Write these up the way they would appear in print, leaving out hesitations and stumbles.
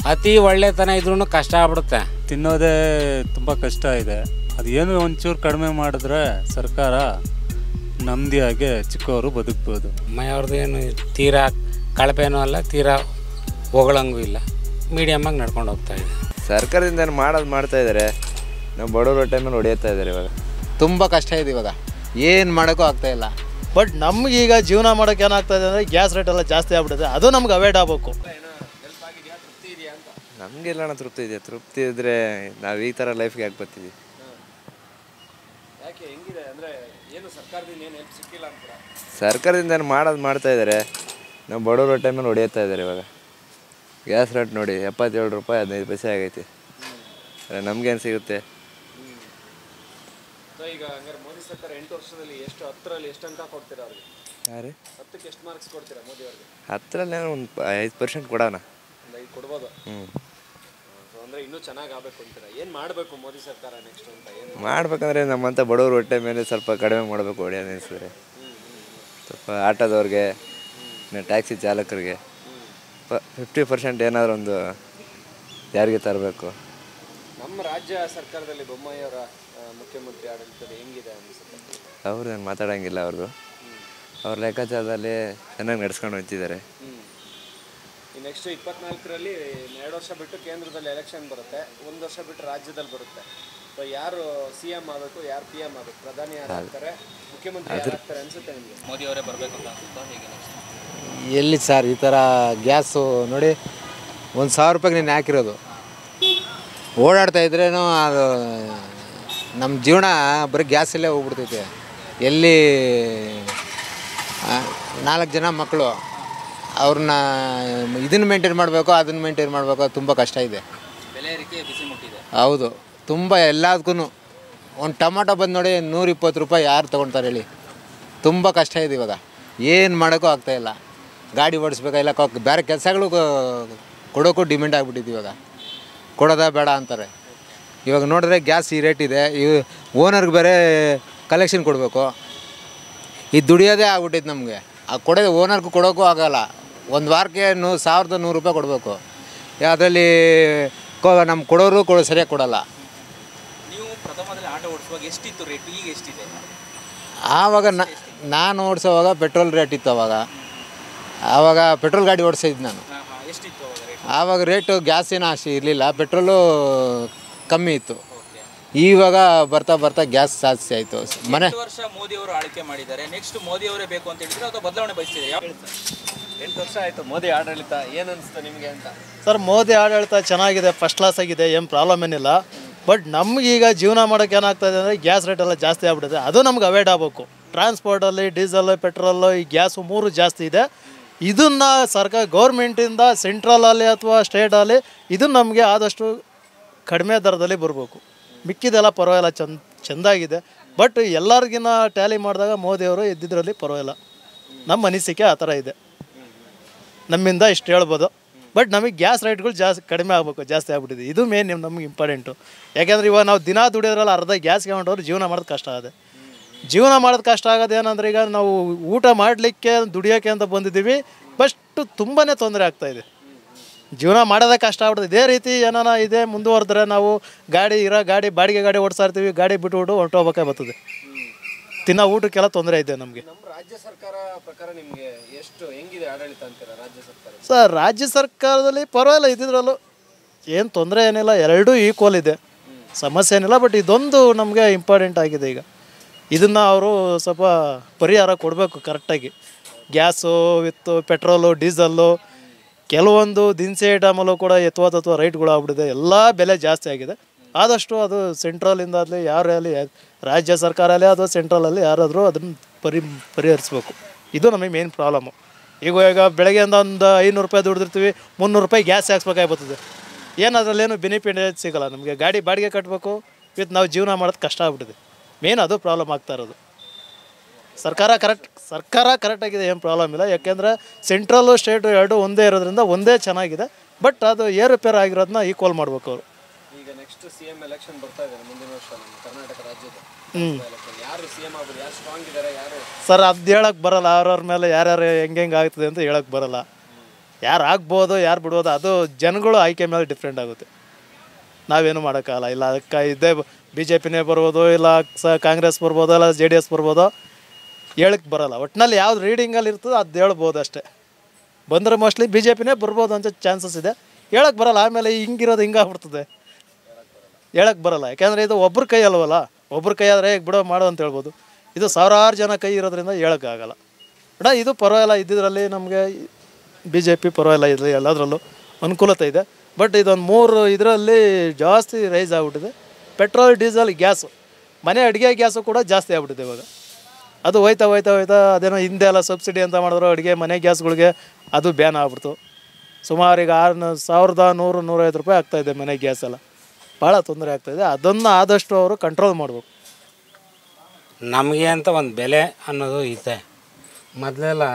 ಅತಿ ಒಳ್ಳೆತನ ಇದ್ರೂ ಕಷ್ಟ ಆಗ್ಬಿಡುತ್ತೆ. ತಿನ್ನೋದೇ ತುಂಬ ಕಷ್ಟ ಇದೆ. ಅದೇನು ಒಂಚೂರು ಕಡಿಮೆ ಮಾಡಿದ್ರೆ ಸರ್ಕಾರ ನೆಮ್ಮದಿಯಾಗಿ ಚಿಕ್ಕವರು ಬದುಕ್ಬೋದು. ಅವ್ರದ್ದು ಏನು ತೀರಾ ಕಳಪೆನೂ ಅಲ್ಲ, ತೀರಾ ಹೊಗಳಂಗೂ ಇಲ್ಲ, ಮೀಡಿಯಮ್ಮಾಗಿ ನಡ್ಕೊಂಡು ಹೋಗ್ತಾ ಇದೆ. ಸರ್ಕಾರದಿಂದ ಏನು ಮಾಡ್ತಾ ಇದ್ದಾರೆ, ನಾವು ಬಡವರ ಟೈಮಲ್ಲಿ ಹೊಡೆಯುತ್ತಾ ಇದ್ದಾರೆ. ಇವಾಗ ತುಂಬ ಕಷ್ಟ ಇದೆ, ಇವಾಗ ಏನು ಮಾಡೋಕ್ಕೂ ಆಗ್ತಾಯಿಲ್ಲ. ಬಟ್ ನಮಗೀಗ ಜೀವನ ಮಾಡೋಕ್ಕೆ ಏನಾಗ್ತಾ ಇದೆ ಅಂದರೆ ಗ್ಯಾಸ್ ರೇಟ್ ಎಲ್ಲ ಜಾಸ್ತಿ ಆಗ್ಬಿಟ್ಟಿದೆ, ಅದು ನಮ್ಗೆ ಅವಾಯ್ಡ್ ಆಗಬೇಕು. ನಮಗೆಲ್ಲ ತೃಪ್ತಿ ಇದೆ. ತೃಪ್ತಿ ಇದ್ದರೆ ನಾವು ಈ ಥರ ಲೈಫ್ಗೆ ಯಾಕೆ ಬರ್ತೀವಿ? ಸರ್ಕಾರದಿಂದ ಏನು ಮಾಡ್ತಾ ಇದ್ದಾರೆ, ನಾವು ಬಡವರ ಟೈಮಲ್ಲಿ ಹೊಡೆಯುತ್ತಾ ಇದ್ದಾರೆ. ಇವಾಗ ಗ್ಯಾಸ್ ರೇಟ್ ನೋಡಿ 77 ರೂಪಾಯಿ 15 ಪೈಸೆ ಆಗೈತಿ. ನಮಗೇನು ಸಿಗುತ್ತೆ? ಈಗ ಹಂಗಾರೆ ಮೋದಿ ಸರ್ಕಾರ 8 ವರ್ಷದಲ್ಲಿ ಎಷ್ಟು 10ರಲ್ಲಿ ಎಷ್ಟು ಅಂಕ ಕೊಡ್ತೀರಾ ಅವ್ರಿಗೆ? ಯಾರು 10ಕ್ಕೆ ಎಷ್ಟು ಮಾರ್ಕ್ಸ್ ಕೊಡ್ತೀರಾ ಮೋದಿ ಅವ್ರಿಗೆ? 10ರಲ್ಲಿ ಒಂದು 5% ಕೊಡೋಣ. ಒಂದು 5 ಕೊಡ್ಬೋದು. ಅಂದರೆ ಇನ್ನೂ ಚೆನ್ನಾಗಿ ಆಗಬೇಕು ಅಂತೀರಾ? ಏನು ಮಾಡಬೇಕು ಮೋದಿ ಸರ್ಕಾರ ನೆಕ್ಸ್ಟ್ ಅಂತ? ಏನು ಮಾಡ್ಬೇಕಂದ್ರೆ ನಮ್ಮಂಥ ಬಡವರು ಹೊಟ್ಟೆ ಮೇಲೆ ಸ್ವಲ್ಪ ಕಡಿಮೆ ಮಾಡಬೇಕು ಹೊಡೆಯೋದು ಅನಿಸಿದ್ರೆ. ಸ್ವಲ್ಪ ಆಟೋದವ್ರಿಗೆ, ಟ್ಯಾಕ್ಸಿ ಚಾಲಕರಿಗೆ 50% ಏನಾದರೂ ಒಂದು ಯಾರಿಗೆ ತರಬೇಕು. ನಮ್ಮ ರಾಜ್ಯ ಸರ್ಕಾರದಲ್ಲಿ ಬೊಮ್ಮಾಯಿ ಅವರ ಮುಖ್ಯಮಂತ್ರಿ ಆಡಳಿತದ ಹೆಂಗಿದೆ ಅನಿಸುತ್ತೆ? ಅವ್ರದ್ದೇನು ಮಾತಾಡೋಂಗಿಲ್ಲ. ಅವ್ರ ಲೆಕ್ಕಾಚಾರದಲ್ಲಿ ಚೆನ್ನಾಗಿ ನಡ್ಸ್ಕೊಂಡು ಹೋಗ್ತಿದ್ದಾರೆ. ಈ ನೆಕ್ಸ್ಟ್ 24ರಲ್ಲಿ 2 ವರ್ಷ ಬಿಟ್ಟು ಕೇಂದ್ರದಲ್ಲಿ ಎಲೆಕ್ಷನ್ ಬರುತ್ತೆ, 1 ವರ್ಷ ಬಿಟ್ಟು ರಾಜ್ಯದಲ್ಲಿ ಬರುತ್ತೆ. ಸೊ ಯಾರು CM ಆಗಬೇಕು, ಯಾರು PM ಆಗಬೇಕು? ಪ್ರಧಾನಿ ಯಾರು ಆಗ್ತಾರೆ, ಮುಖ್ಯಮಂತ್ರಿ ಯಾರು ಆಗ್ತಾರೆ ಅನಿಸುತ್ತೆ ನಿಮಗೆ? ಮೋದಿ ಅವರೇ ಬರಬೇಕು ಅಂತ ಅನ್ಸುತ್ತಾ? ಹೇಗೆ ಎಲ್ಲಿ ಸರ್ ಈ ಥರ ಗ್ಯಾಸು ನೋಡಿ 1,000 ರೂಪಾಯಿಗೆ ನೀನು ಹಾಕಿರೋದು, ಓಡಾಡ್ತಾ ಇದ್ರೇನು ಅದು ನಮ್ಮ ಜೀವನ ಬರೀ ಗ್ಯಾಸಲ್ಲೇ ಹೋಗ್ಬಿಡ್ತೈತೆ. ಎಲ್ಲಿ 4 ಜನ ಮಕ್ಕಳು, ಅವ್ರನ್ನ ಇದನ್ನು ಮೇಂಟೈನ್ ಮಾಡಬೇಕು, ಅದನ್ನು ಮೇಂಟೈನ್ ಮಾಡಬೇಕು, ತುಂಬ ಕಷ್ಟ ಇದೆ. ಬೆಲೆ ಏರಿಕೆ ಬಿಸಿ ಮುಟ್ಟಿದೆ. ಹೌದು, ತುಂಬ ಎಲ್ಲದಕ್ಕೂ. ಒಂದು ಟೊಮಾಟೊ ಬಂದು ನೋಡಿ 120 ರೂಪಾಯಿ ಯಾರು ತೊಗೊಳ್ತಾರೆ ಹೇಳಿ? ತುಂಬ ಕಷ್ಟ ಇದೆ ಇವಾಗ, ಏನು ಮಾಡೋಕ್ಕೂ ಆಗ್ತಾಯಿಲ್ಲ. ಗಾಡಿ ಓಡಿಸ್ಬೇಕಾಗಿಲ್ಲ, ಬೇರೆ ಕೆಲಸಗಳು ಕೊಡೋಕ್ಕೂ ಡಿಮ್ಯಾಂಡ್ ಆಗಿಬಿಟ್ಟಿದ್ದು. ಇವಾಗ ಕೊಡೋದಾ ಬೇಡ ಅಂತಾರೆ. ಇವಾಗ ನೋಡಿದ್ರೆ ಗ್ಯಾಸ್ ಈ ರೇಟ್ ಇದೆ, ಈ ಓನರ್ಗೆ ಬೇರೆ ಕಲೆಕ್ಷನ್ ಕೊಡಬೇಕು. ಇದು ದುಡಿಯೋದೇ ಆಗ್ಬಿಟ್ಟಿದ್ದು ನಮಗೆ. ಆ ಕೊಡೋದು ಓನರ್ಗೂ ಕೊಡೋಕ್ಕೂ ಆಗೋಲ್ಲ. ಒಂದು ವಾರಕ್ಕೆ 1,100 ರೂಪಾಯಿ ಕೊಡಬೇಕು. ಅದರಲ್ಲಿ ನಮ್ಗೆ ಕೊಡೋರು ಸರಿಯಾಗಿ ಕೊಡೋಲ್ಲ. ನೀವು ಪ್ರಥಮದಲ್ಲಿ ಆಟೋ ಓಡಿಸುವಾಗ ಎಷ್ಟಿತ್ತು ರೇಟ್, ಈಗ ಎಷ್ಟಿದೆ? ಆವಾಗ ನಾನು ಓಡಿಸೋವಾಗ ಪೆಟ್ರೋಲ್ ರೇಟ್ ಇತ್ತು. ಆವಾಗ ಪೆಟ್ರೋಲ್ ಗಾಡಿ ಓಡಿಸಿದ್ದು ನಾನು. ಎಷ್ಟಿತ್ತು ಆವಾಗ ರೇಟು ಗ್ಯಾಸ್ ಏನೋ ಅಷ್ಟು ಇರಲಿಲ್ಲ, ಪೆಟ್ರೋಲು ಕಮ್ಮಿ ಇತ್ತು. ಇವಾಗ ಬರ್ತಾ ಬರ್ತಾ ಗ್ಯಾಸ್ ಜಾಸ್ತಿ ಆಯಿತು. ಮನೆ ವರ್ಷ ಮೋದಿ ಅವರು ಆಳ್ವಿಕೆ ಮಾಡಿದ್ದಾರೆ, ನೆಕ್ಸ್ಟ್ ಮೋದಿ ಅವರೇ ಬೇಕು ಅಂತ ಹೇಳಿದ್ರೆ ಅಥವಾ ಬದಲಾವಣೆ ಬಯಸ್ತಿದೆ? 8 ವರ್ಷ ಆಯಿತು ಮೋದಿ ಆಡಳಿತ, ಏನು ಅನಿಸ್ತು ನಿಮಗೆ ಅಂತ? ಸರ್ ಮೋದಿ ಆಡಳಿತ ಚೆನ್ನಾಗಿದೆ, ಫಸ್ಟ್ ಕ್ಲಾಸ್ ಆಗಿದೆ, ಏನು ಪ್ರಾಬ್ಲಮ್ ಏನಿಲ್ಲ. ಬಟ್ ನಮಗೀಗ ಜೀವನ ಮಾಡೋಕ್ಕೆ ಏನಾಗ್ತಾ ಇದೆ ಅಂದರೆ ಗ್ಯಾಸ್ ರೇಟ್ ಎಲ್ಲ ಜಾಸ್ತಿ ಆಗ್ಬಿಟ್ಟಿದೆ, ಅದು ನಮ್ಗೆ ಅವಾಯ್ಡ್ ಆಗಬೇಕು. ಟ್ರಾನ್ಸ್ಪೋರ್ಟಲ್ಲಿ ಡೀಸೆಲ್, ಪೆಟ್ರೋಲು, ಈ ಗ್ಯಾಸು 3 ಜಾಸ್ತಿ ಇದೆ. ಇದನ್ನು ಸರ್ಕಾರ ಗೌರ್ಮೆಂಟಿಂದ ಸೆಂಟ್ರಲಲ್ಲಿ ಅಥವಾ ಸ್ಟೇಟಲ್ಲಿ ಇದನ್ನು ನಮಗೆ ಆದಷ್ಟು ಕಡಿಮೆ ದರದಲ್ಲಿ ಬರಬೇಕು. ಮಿಕ್ಕಿದೆಲ್ಲ ಪರವಾಗಿಲ್ಲ, ಚೆಂದಾಗಿದೆ. ಬಟ್ ಎಲ್ಲರಿಗಿನ್ನ ಟ್ಯಾಲಿ ಮಾಡಿದಾಗ ಮೋದಿಯವರು ಇದ್ದಿದ್ರಲ್ಲಿ ಪರವಾಗಿಲ್ಲ. ನಮ್ಮ ಅನಿಸಿಕೆ ಆ ಥರ ಇದೆ, ನಮ್ಮಿಂದ ಇಷ್ಟು ಹೇಳ್ಬೋದು. ಬಟ್ ನಮಗೆ ಗ್ಯಾಸ್ ರೇಟ್ಗಳು ಕಡಿಮೆ ಆಗಬೇಕು, ಜಾಸ್ತಿ ಆಗ್ಬಿಟ್ಟಿದೆ. ಇದು ಮೇನ್ ನಮಗೆ ಇಂಪಾರ್ಟೆಂಟು. ಯಾಕೆಂದರೆ ಇವಾಗ ನಾವು ದಿನ ದುಡಿಯೋದ್ರಲ್ಲಿ ಅರ್ಧ ಗ್ಯಾಸ್ಗೆ ಹೊಂಟವ್ರು ಜೀವನ ಮಾಡೋದು ಕಷ್ಟ ಆಗಿದೆ. ಜೀವನ ಮಾಡೋದು ಕಷ್ಟ ಆಗೋದು ಏನಂದ್ರೆ, ಈಗ ನಾವು ಊಟ ಮಾಡಲಿಕ್ಕೆ ದುಡಿಯೋಕ್ಕೆ ಅಂತ ಬಂದಿದ್ದೀವಿ, ಬಟ್ ತುಂಬಾ ತೊಂದರೆ ಆಗ್ತಾಯಿದೆ. ಜೀವನ ಮಾಡೋದೇ ಕಷ್ಟ ಆಗ್ಬಿಡುತ್ತೆ. ಇದೇ ರೀತಿ ಏನಾನ ಇದೆ ಮುಂದುವರೆದ್ರೆ ನಾವು ಗಾಡಿ ಬಾಡಿಗೆ ಗಾಡಿ ಓಡಿಸ್ತಾ ಇರ್ತೀವಿ, ಗಾಡಿ ಬಿಟ್ಟು ಹೊರಟೋಗ್ಬೇಕಾಗಿ ಬರ್ತದೆ. ತಿನ್ನೋ ಊಟಕ್ಕೆಲ್ಲ ತೊಂದರೆ ಇದೆ ನಮಗೆ. ನಮ್ಮ ರಾಜ್ಯ ಸರ್ಕಾರ ಪ್ರಕಾರ ನಿಮಗೆ ಎಷ್ಟು ಹೆಂಗಿದೆ ಆಡಳಿತ ಅಂತೀರಾ ರಾಜ್ಯ ಸರ್ಕಾರ? ಸರ್ ರಾಜ್ಯ ಸರ್ಕಾರದಲ್ಲಿ ಪರವಾಗಿಲ್ಲ, ಇದ್ದಿದ್ರಲ್ಲೂ ಏನು ತೊಂದರೆ ಏನಿಲ್ಲ, ಎರಡೂ ಈಕ್ವಲ್ ಇದೆ, ಸಮಸ್ಯೆ ಏನಿಲ್ಲ. ಬಟ್ ಇದೊಂದು ನಮಗೆ ಇಂಪಾರ್ಟೆಂಟ್ ಆಗಿದೆ. ಈಗ ಇದನ್ನು ಅವರು ಸ್ವಲ್ಪ ಪರಿಹಾರ ಕೊಡಬೇಕು ಕರೆಕ್ಟಾಗಿ. ಗ್ಯಾಸು ವಿತ್ ಪೆಟ್ರೋಲು, ಡೀಸಲ್ಲು, ಕೆಲವೊಂದು ದಿನಸಿ ಐಟಮಲ್ಲೂ ಕೂಡ ಯಥಾವತ್ತು ರೈಟ್ಗಳು ಆಗ್ಬಿಟ್ಟಿದೆ. ಎಲ್ಲ ಬೆಲೆ ಜಾಸ್ತಿ ಆಗಿದೆ. ಆದಷ್ಟು ಅದು ಸೆಂಟ್ರಲಿಂದ ಆಗಲಿ ಯಾರೇ ಆಗಲಿ, ರಾಜ್ಯ ಸರ್ಕಾರಲ್ಲೇ ಅಥವಾ ಸೆಂಟ್ರಲಲ್ಲಿ ಯಾರಾದರೂ ಅದನ್ನು ಪರಿಹರಿಸ್ಬೇಕು. ಇದು ನಮಗೆ ಮೇನ್ ಪ್ರಾಬ್ಲಮ್ಮು. ಈಗ ಬೆಳಗ್ಗೆಯಿಂದ ಒಂದು 500 ರೂಪಾಯಿ ದುಡಿದಿರ್ತೀವಿ, 300 ರೂಪಾಯಿ ಗ್ಯಾಸ್ ಹಾಕ್ಸ್ಬೇಕಾಗಿ ಬರ್ತದೆ. ಏನು ಅದರಲ್ಲೇನು ಬೆನಿಫಿಟ್ ಸಿಗೋಲ್ಲ ನಮಗೆ. ಗಾಡಿ ಬಾಡಿಗೆ ಕಟ್ಟಬೇಕು, ವಿತ್ ನಾವು ಜೀವನ ಮಾಡೋದು ಕಷ್ಟ ಆಗ್ಬಿಟ್ಟಿದೆ. ಮೇನ್ ಅದು ಪ್ರಾಬ್ಲಮ್ ಆಗ್ತಾ ಇರೋದು. ಸರ್ಕಾರ ಕರೆಕ್ಟಾಗಿದೆ, ಏನು ಪ್ರಾಬ್ಲಮ್ ಇಲ್ಲ. ಯಾಕೆಂದರೆ ಸೆಂಟ್ರಲ್ಲು ಸ್ಟೇಟು ಎರಡೂ ಒಂದೇ ಇರೋದ್ರಿಂದ ಒಂದೇ ಚೆನ್ನಾಗಿದೆ. ಬಟ್ ಅದು ಏರುಪೇರು ಆಗಿರೋದನ್ನ ಈಕ್ವಲ್ ಮಾಡ್ಬೇಕು ಅವರು. ಈಗ ನೆಕ್ಸ್ಟ್ CM ಎಲೆಕ್ಷನ್ ಬರ್ತಾ ಇದೆ ಮುಂದಿನ ವರ್ಷ ನಮ್ಮ ಕರ್ನಾಟಕ ರಾಜ್ಯದ. ಯಾರು CM ಆಗ್ಬೋದು, ಯಾರು ಸ್ಟ್ರಾಂಗ್ ಇದ್ದಾರೆ, ಯಾರು? ಸರ್ ಅದು ಹೇಳಕ್ಕೆ ಬರಲ್ಲ. ಅವ್ರವ್ರ ಮೇಲೆ ಯಾರ್ಯಾರು ಹೆಂಗೆ ಆಗ್ತದೆ ಅಂತ ಹೇಳಕ್ಕೆ ಬರಲ್ಲ. ಯಾರು ಆಗ್ಬೋದು ಯಾರು ಬಿಡ್ಬೋದು ಅದು ಜನಗಳು ಆಯ್ಕೆ ಮೇಲೆ ಡಿಫ್ರೆಂಟ್ ಆಗುತ್ತೆ. ನಾವೇನು ಮಾಡೋಕ್ಕಾಗಲ್ಲ. ಇಲ್ಲ ಅದಕ್ಕೆ ಇದೇ BJPನೇ ಬರ್ಬೋದು, ಇಲ್ಲ ಕಾಂಗ್ರೆಸ್ ಬರ್ಬೋದು, ಇಲ್ಲ JDS ಬರ್ಬೋದು, ಹೇಳಕ್ಕೆ ಬರೋಲ್ಲ. ಒಟ್ಟಿನಲ್ಲಿ ಯಾವ್ದು ರೀಡಿಂಗಲ್ಲಿ ಇರ್ತದೋ ಅದು ಹೇಳ್ಬೋದು ಅಷ್ಟೇ. ಬಂದರೆ ಮೋಸ್ಟ್ಲಿ BJPನೇ ಬರ್ಬೋದು ಅಂತ ಚಾನ್ಸಸ್ ಇದೆ. ಹೇಳಕ್ಕೆ ಬರೋಲ್ಲ. ಆಮೇಲೆ ಹಿಂಗಿರೋದು ಹಿಂಗಾಗ್ಬಿಡ್ತದೆ, ಹೇಳಕ್ಕೆ ಬರೋಲ್ಲ. ಯಾಕೆಂದರೆ ಇದು ಒಬ್ರ ಕೈ ಅಲ್ವಲ್ಲ. ಒಬ್ರ ಕೈ ಆದರೆ ಹೇಗೆ ಬಿಡೋ ಮಾಡೋ ಅಂತ ಹೇಳ್ಬೋದು. ಇದು ಸಾವಿರಾರು ಜನ ಕೈ ಇರೋದ್ರಿಂದ ಹೇಳೋಕ್ಕಾಗಲ್ಲ. ಇದು ಪರವಾಗಿಲ್ಲ. ಇದ್ದಿದ್ರಲ್ಲಿ ನಮಗೆ BJP ಪರವಾಗಿಲ್ಲ. ಇದು ಎಲ್ಲದರಲ್ಲೂ ಅನುಕೂಲತೆ ಇದೆ. ಬಟ್ ಇದೊಂದು 3 ಇದರಲ್ಲಿ ಜಾಸ್ತಿ ರೈಸ್ ಆಗಿಬಿಟ್ಟಿದೆ. ಪೆಟ್ರೋಲ್, ಡೀಸೆಲ್, ಗ್ಯಾಸು, ಮನೆ ಅಡುಗೆ ಗ್ಯಾಸು ಕೂಡ ಜಾಸ್ತಿ ಆಗ್ಬಿಟ್ಟಿದೆ ಇವಾಗ. ಅದು ಹೋಯ್ತಾ ಅದೇನೋ ಹಿಂದೆ ಎಲ್ಲ ಸಬ್ಸಿಡಿ ಅಂತ ಮಾಡಿದ್ರು ಅಡುಗೆ ಮನೆ ಗ್ಯಾಸ್ಗಳಿಗೆ, ಅದು ಬ್ಯಾನ್ ಆಗ್ಬಿಡ್ತು. ಸುಮಾರು ಈಗ 1100-150 ರೂಪಾಯಿ ಆಗ್ತಾಯಿದೆ ಮನೆ ಗ್ಯಾಸ್ ಎಲ್ಲ. ಭಾಳ ತೊಂದರೆ ಆಗ್ತಾಯಿದೆ. ಅದನ್ನು ಆದಷ್ಟು ಅವರು ಕಂಟ್ರೋಲ್ ಮಾಡಬೇಕು. ನಮಗೆ ಅಂತ ಒಂದು ಬೆಲೆ ಅನ್ನೋದು ಇದೆ. ಮೊದಲೆಲ್ಲ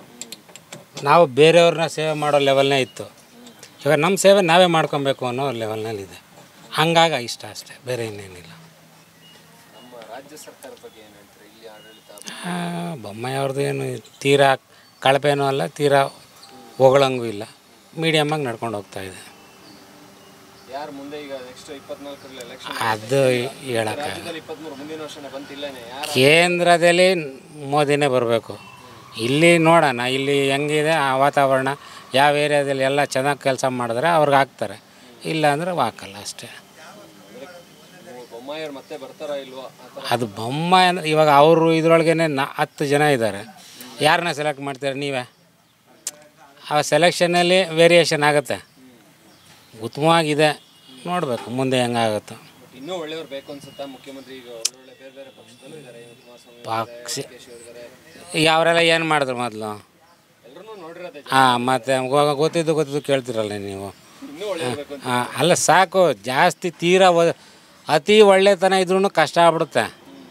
ನಾವು ಬೇರೆಯವ್ರನ್ನ ಸೇವೆ ಮಾಡೋ ಲೆವೆಲ್ನೇ ಇತ್ತು. ಇವಾಗ ನಮ್ಮ ಸೇವೆ ನಾವೇ ಮಾಡ್ಕೊಬೇಕು ಅನ್ನೋ ಲೆವೆಲ್ನಲ್ಲಿದೆ. ಹಂಗಾಗಿ ಇಷ್ಟ ಅಷ್ಟೇ, ಬೇರೆ ಇನ್ನೇನಿಲ್ಲ. ನಮ್ಮ ರಾಜ್ಯ ಸರ್ಕಾರದ ಬಗ್ಗೆ ಏನು ಹೇಳ್ತೀರಿ? ಇಲ್ಲಿ ಆಡಳಿತ ಬೊಮ್ಮಾಯಿ ಅವ್ರದ್ದು ಏನು ತೀರಾ ಕಳಪೆನೂ ಅಲ್ಲ, ತೀರಾ ಹೊಗಳಂಗೂ ಇಲ್ಲ, ಮೀಡಿಯಮ್ಮಾಗಿ ನಡ್ಕೊಂಡು ಹೋಗ್ತಾ ಇದೆ. ಯಾರು ಮುಂದೆ ಈಗ ನೆಕ್ಸ್ಟ್ 24ರಲ್ಲಿ ಎಲೆಕ್ಷನ್ ಅದು ಹೇಳಕ್ಕೆ ರಾಜ್ಯದಲ್ಲಿ 23 ಮುಂದಿನ ವರ್ಷನೇ ಬಂತಿಲ್ಲನೇ? ಯಾರು ಕೇಂದ್ರದಲ್ಲಿ ಮೋದಿನೇ ಬರಬೇಕು. ಇಲ್ಲಿ ನೋಡೋಣ, ಇಲ್ಲಿ ಹೆಂಗಿದೆ ಆ ವಾತಾವರಣ, ಯಾವ ಏರಿಯಾದಲ್ಲಿ ಎಲ್ಲ ಚೆನ್ನಾಗಿ ಕೆಲಸ ಮಾಡಿದ್ರೆ ಅವ್ರಿಗೆ ಹಾಕ್ತಾರೆ, ಇಲ್ಲ ಅಂದರೆ ಹಾಕಲ್ಲ ಅಷ್ಟೇ. ಬೊಮ್ಮಾಯಿ ಅವ್ರು ಮತ್ತೆ ಬರ್ತಾರಾ ಇಲ್ವಾ? ಅದು ಬೊಮ್ಮಾಯಿ ಅಂದರೆ ಇವಾಗ ಅವರು ಇದರೊಳಗೇ 10 ಜನ ಇದ್ದಾರೆ. ಯಾರನ್ನ ಸೆಲೆಕ್ಟ್ ಮಾಡ್ತಾರೆ ನೀವೇ? ಆ ಸೆಲೆಕ್ಷನಲ್ಲಿ ವೇರಿಯೇಷನ್ ಆಗುತ್ತೆ. ಉತ್ತಮವಾಗಿದೆ, ನೋಡಬೇಕು ಮುಂದೆ ಹೆಂಗಾಗುತ್ತೋ. ಇನ್ನೂ ಒಳ್ಳೆಯವ್ರು ಬೇಕು ಅನ್ಸುತ್ತಾ? ಮುಖ್ಯಮಂತ್ರಿ ಈಗ ಒಳ್ಳೊಳ್ಳೆ ಬೇರೆ ಬೇರೆ ಪಕ್ಷದಲ್ಲೂ ಇದ್ದಾರೆ. ಪಕ್ಷ ಈಗ ಅವರೆಲ್ಲ ಏನು ಮಾಡಿದ್ರು ಮೊದಲು? ಎಲ್ಲರೂ ನೋಡಿರೋದೇ. ಮತ್ತು ಗೊತ್ತಿದ್ದು ಕೇಳ್ತಿರಲ್ಲ ನೀವು. ಇನ್ನೂ ಒಳ್ಳೆಯವ್ರು ಬೇಕು ಅಂತ. ಅಲ್ಲ ಸಾಕು, ಜಾಸ್ತಿ ತೀರಾ ಅತಿ ಒಳ್ಳೆತನ ಇದ್ರೂ ಕಷ್ಟ ಆಗ್ಬಿಡುತ್ತೆ.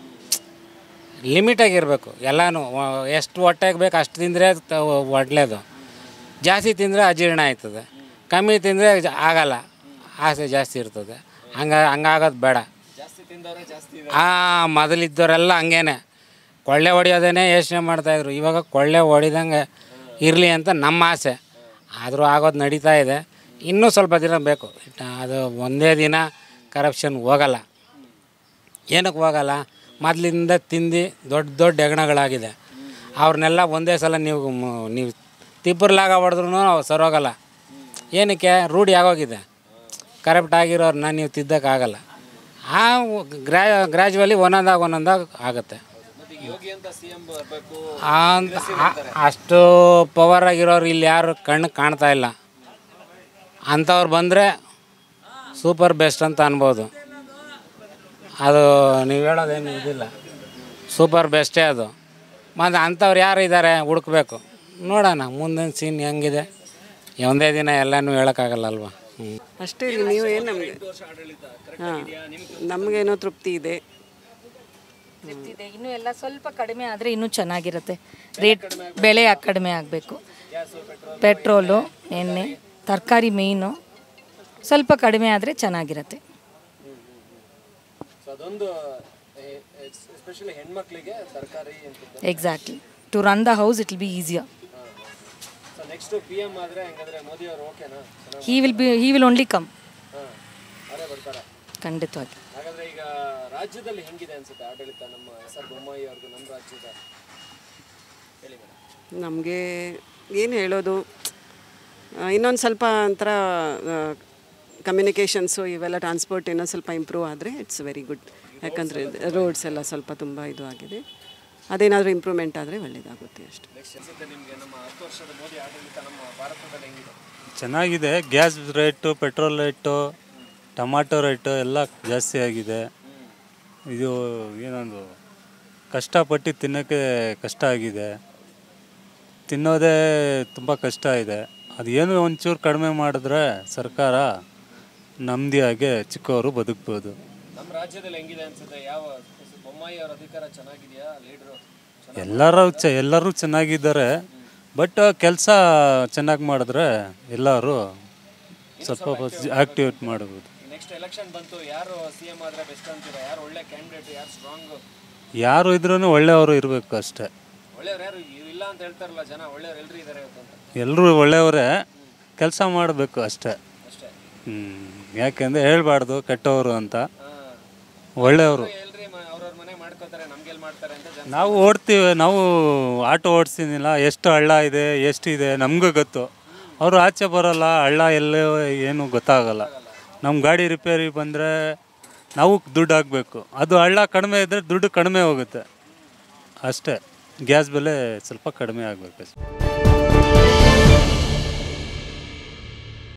ಲಿಮಿಟಾಗಿರಬೇಕು ಎಲ್ಲನೂ. ಎಷ್ಟು ಹೊಟ್ಟೆಗೆ ಬೇಕು ಅಷ್ಟು ತಿಂದರೆ ಒಳ್ಳೆಯದು. ಜಾಸ್ತಿ ತಿಂದರೆ ಅಜೀರ್ಣ ಆಯ್ತದೆ, ಕಮ್ಮಿ ತಿಂದರೆ ಆಗಲ್ಲ, ಆಸೆ ಜಾಸ್ತಿ ಇರ್ತದೆ. ಹಂಗಾಗೋದು ಬೇಡ. ಜಾಸ್ತಿ ತಿಂದವರೇ ಜಾಸ್ತಿ ಇದೆ. ಮೊದಲಿದ್ದವರೆಲ್ಲ ಹಂಗೇನೆ ಕೊಳ್ಳೆ ಹೊಡೆಯೋದೇ ಯೋಚನೆ ಮಾಡ್ತಾಯಿದ್ರು. ಇವಾಗ ಕೊಳ್ಳೆ ಹೊಡಿದಂಗೆ ಇರಲಿ ಅಂತ ನಮ್ಮ ಆಸೆ. ಆದರೂ ಆಗೋದು ನಡೀತಾ ಇದೆ. ಇನ್ನೂ ಸ್ವಲ್ಪ ದಿನ ಬೇಕು. ಅದು ಒಂದೇ ದಿನ ಕರಪ್ಷನ್ ಹೋಗಲ್ಲ. ಏನಕ್ಕೆ ಹೋಗಲ್ಲ? ಮೊದಲಿಂದ ತಿಂದು ದೊಡ್ಡ ಹೆಗಣಗಳಾಗಿದೆ. ಅವ್ರನ್ನೆಲ್ಲ ಒಂದೇ ಸಲ ನೀವು ತಿಪ್ಪರ್ಲಾಗ ಹೊಡೆದ್ರೂ ಸರೋಗಲ್ಲ. ಏನಕ್ಕೆ? ರೂಢಿ ಆಗೋಗಿದೆ. ಕರಪ್ಟ್ ಆಗಿರೋರನ್ನ ನೀವು ತಿದ್ದಕ್ಕಾಗಲ್ಲ. ಗ್ರ್ಯಾಜುವಲಿ ಒಂದೊಂದಾಗ ಆಗುತ್ತೆ. ಅಷ್ಟು ಪವರ್ ಆಗಿರೋರು ಇಲ್ಲಿ ಯಾರು ಕಣ್ಣು ಕಾಣ್ತಾ ಇಲ್ಲ. ಅಂಥವ್ರು ಬಂದರೆ ಸೂಪರ್ ಬೆಸ್ಟ್ ಅಂತ ಅನ್ಬೋದು. ಅದು ನೀವು ಹೇಳೋದೇನು ಇದಿಲ್ಲ, ಸೂಪರ್ ಬೆಸ್ಟೇ ಅದು. ಮತ್ತು ಅಂಥವ್ರು ಯಾರು ಇದ್ದಾರೆ ಹುಡುಕ್ಬೇಕು. ನೋಡೋಣ ಮುಂದಿನ ಸೀನ್ ಹೆಂಗಿದೆ. ಒಂದೇ ದಿನ ಎಲ್ಲನೂ ಹೇಳೋಕ್ಕಾಗಲ್ಲ ಅಲ್ವಾ? ಅಷ್ಟೇ. ನೀವು ಏನು ನಮಗೆ ನಮಗೇನೋ ತೃಪ್ತಿ ಇದೆ. ಇನ್ನೂ ಎಲ್ಲ ಸ್ವಲ್ಪ ಕಡಿಮೆ ಆದರೆ ಇನ್ನೂ ಚೆನ್ನಾಗಿರುತ್ತೆ. ರೇಟ್ ಬೆಲೆ ಕಡಿಮೆ ಆಗಬೇಕು. ಪೆಟ್ರೋಲು, ಎಣ್ಣೆ, ತರಕಾರಿ ಮೇಯ್ನು ಸ್ವಲ್ಪ ಕಡಿಮೆ ಆದರೆ ಚೆನ್ನಾಗಿರುತ್ತೆ. Exactly. To run the house it will be easier. Next PM ಆದರೆ ಹೆಂಗಂದ್ರೆ ಮೋದಿ ಅವರು ಓಕೆನಾ? he will only come. ಅವರೇ ಬರ್ತಾರಾ? ಖಂಡಿತವಾಗಿ. ಹಾಗಾದ್ರೆ ಈಗ ರಾಜ್ಯದಲ್ಲಿ ಹೆಂಗಿದೆ ಅನ್ಸುತ್ತೆ ಆಡಳಿತ? ನಮ್ಮ ಸರ್ ಬೊಮ್ಮಾಯಿ ಅವ್ರದ್ದು ನಮ್ಮ ರಾಜ್ಯದ ಹೇಳಿ ಮೇಡಮ್. ನಮಗೆ ಏನು ಹೇಳೋದು, ಇನ್ನೊಂದು ಸ್ವಲ್ಪ ಒಂಥರ ಕಮ್ಯುನಿಕೇಷನ್ಸು ಇವೆಲ್ಲ ಟ್ರಾನ್ಸ್ಪೋರ್ಟ್ ಇನ್ನೊಂದು ಸ್ವಲ್ಪ ಇಂಪ್ರೂವ್ ಆದರೆ ಇಟ್ಸ್ ವೆರಿ ಗುಡ್. ಯಾಕಂದರೆ ರೋಡ್ಸ್ ಎಲ್ಲ ಸ್ವಲ್ಪ ತುಂಬ ಇದು ಆಗಿದೆ. ಅದೇನಾದರೂ ಇಂಪ್ರೂವ್ಮೆಂಟ್ ಆದರೆ ಒಳ್ಳೆಯದಾಗುತ್ತೆ ಅಷ್ಟೇ. ನಿಮಗೆ ನಮ್ಮ 10 ವರ್ಷದ ಮೋದಿ ಆಡಳಿತ ನಮ್ಮ ಭಾರತದಲ್ಲಿ ಹೆಂಗಿದೆ? ಚೆನ್ನಾಗಿದೆ. Gas rate, petrol rate, tomato rate ಎಲ್ಲ ಜಾಸ್ತಿ ಆಗಿದೆ. ಇದು ಏನೊಂದು ಕಷ್ಟಪಟ್ಟು ತಿನ್ನೋಕ್ಕೆ ಕಷ್ಟ ಆಗಿದೆ. ತಿನ್ನೋದೇ ತುಂಬ ಕಷ್ಟ ಇದೆ. ಅದು ಏನು ಒಂಚೂರು ಕಡಿಮೆ ಮಾಡಿದ್ರೆ ಸರ್ಕಾರ ನೆಮ್ಮದಿಯಾಗೆ ಚಿಕ್ಕವರು ಬದುಕ್ಬೋದು. ನಮ್ಮ ರಾಜ್ಯದಲ್ಲಿ ಹೆಂಗಿದೆ ಅನ್ಸುತ್ತೆ? ಯಾವ ಬೊಮ್ಮಾಯಿ ಅವರ ಅಧಿಕಾರ ಚೆನ್ನಾಗಿದೆಯಾ? ಲೀಡ್ರು ಎಲ್ಲರೂ ಚೆನ್ನಾಗಿದ್ದಾರೆ. ಬಟ್ ಕೆಲಸ ಚೆನ್ನಾಗಿ ಮಾಡಿದ್ರೆ ಎಲ್ಲರೂ ಸ್ವಲ್ಪ ಆಕ್ಟಿವೇಟ್ ಮಾಡ್ಬೋದು. ನೆಕ್ಸ್ಟ್ ಎಲೆಕ್ಷನ್ ಬಂತು, ಯಾರು CM ಆದರೆ ಬೆಸ್ಟ್ ಅಂತೀರಾ? ಯಾರು ಒಳ್ಳೆ ಕ್ಯಾಂಡಿಡೇಟ್, ಯಾರು ಸ್ಟ್ರಾಂಗ್? ಯಾರು ಇದ್ರೂ ಒಳ್ಳೆಯವರು ಇರಬೇಕು ಅಷ್ಟೇ. ಒಳ್ಳೆಯವ್ರು ಯಾರು ಇಲ್ಲ ಇಲ್ಲ ಅಂತ ಹೇಳ್ತಾರಲ್ಲ ಜನ, ಒಳ್ಳೆಯವ್ರು ಎಲ್ಲರೂ ಇದ್ದಾರೆ ಇವತ್ತು ಅಂತ. ಎಲ್ಲರೂ ಒಳ್ಳೆಯವರೇ, ಕೆಲಸ ಮಾಡಬೇಕು ಅಷ್ಟೇ. ಅಷ್ಟೇ. ಯಾಕೆಂದರೆ ಹೇಳ್ಬಾರ್ದು ಕೆಟ್ಟವರು ಅಂತ, ಒಳ್ಳೆಯವರು. ಎಲ್ರಿ ಅವ್ರವ್ರ ಮನೆ ಮಾಡ್ಕೋತಾರೆ, ನಮ್ಗೆಲ್ಲಿ ಮಾಡ್ತಾರೆ ಅಂತ ಜನ. ನಾವು ಓಡ್ತೀವಿ, ನಾವು ಆಟೋ ಓಡಿಸ್ತೀನಿಲ್ಲ, ಎಷ್ಟು ಹಳ್ಳ ಇದೆ ಎಷ್ಟಿದೆ ನಮಗೂ ಗೊತ್ತು. ಅವರು ಆಚೆ ಬರೋಲ್ಲ, ಹಳ್ಳ ಎಲ್ಲೇ ಏನು ಗೊತ್ತಾಗಲ್ಲ. ನಮ್ಮ ಗಾಡಿ ರಿಪೇರಿ ಬಂದರೆ ನಾವು ದುಡ್ಡು ಹಾಕಬೇಕು, ಅದು ಹಳ್ಳ ಕಡಿಮೆ ಇದ್ದರೆ ದುಡ್ಡು ಕಡಿಮೆ ಹೋಗುತ್ತೆ ಅಷ್ಟೇ. ಗ್ಯಾಸ್ ಬೆಲೆ ಸ್ವಲ್ಪ ಕಡಿಮೆ ಆಗಬೇಕು ಅಷ್ಟೇ.